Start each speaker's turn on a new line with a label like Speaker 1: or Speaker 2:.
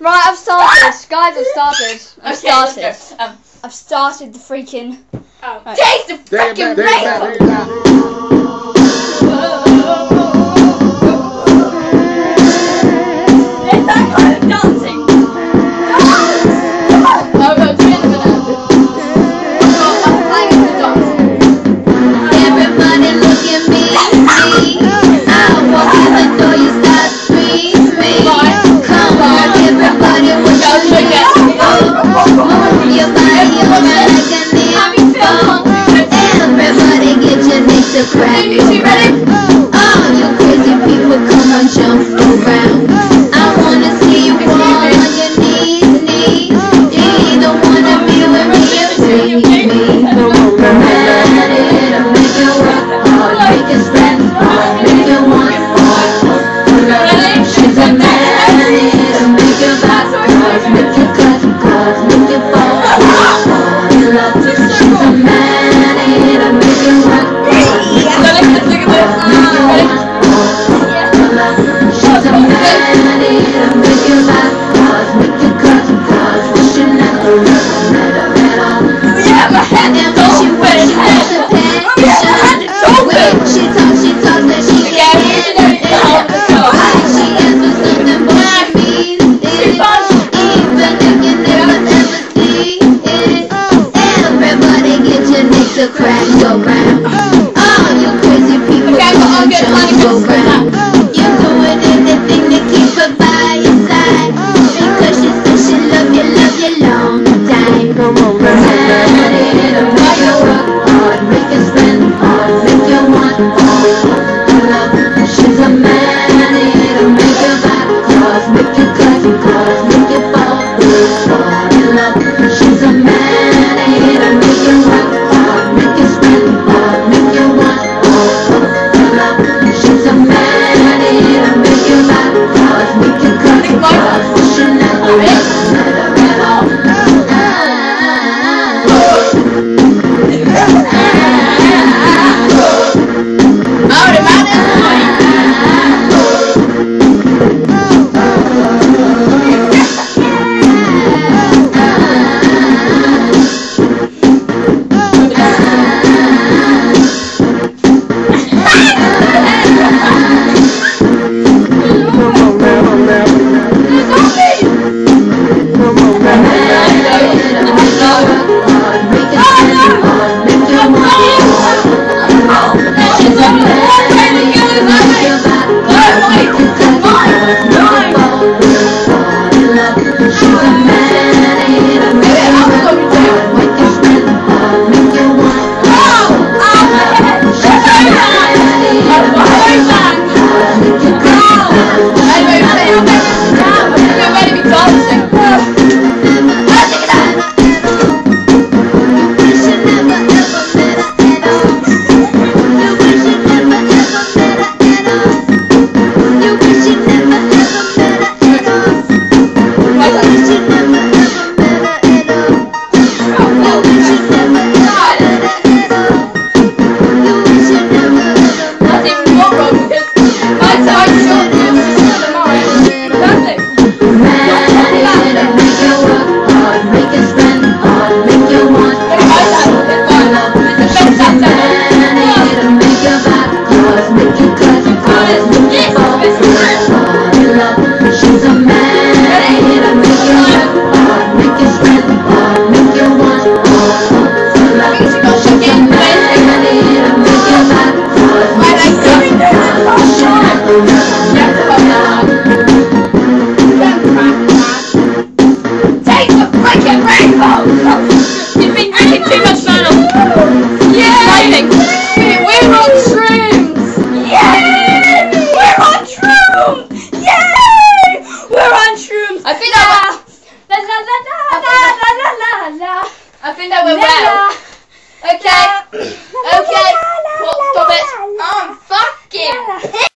Speaker 1: Right, I've started. Guys, I've started. I've started.
Speaker 2: Let's go.
Speaker 1: I've started the freaking...
Speaker 2: Right. Taste the freaking rainbow! It's that kind of dancing! Oh, no, do it in a minute. I'm playing the dance.
Speaker 3: Everybody look at me. I walk in the door, you start squeeze me. Come on, everybody, what you looking for? Move your body, your agony. Everybody get your knees to crack. All you crazy people, come on, jump around. I wanna see you fall on your knees. You either wanna be with me or freeze me. Crack go round. All you crazy people, jump go round. You doing anything to keep her by your side, because she said she love you long time. It'll make you work hard, make you spend hard, make you want love. She's a man, it'll make you back cause, make you cut cause, make you fall in love. She's a man, it'll make you work hard, make you spend hard, make you want love. She's a man, it'll make you back cause, make you cut cause, she never let her at all.
Speaker 2: You've been drinking too much fun. Yeah! We're on shrooms! Yay! We're on shrooms! Yay! We're on shrooms! I think that went well. Okay. Okay. Well, stop it. I'm fucking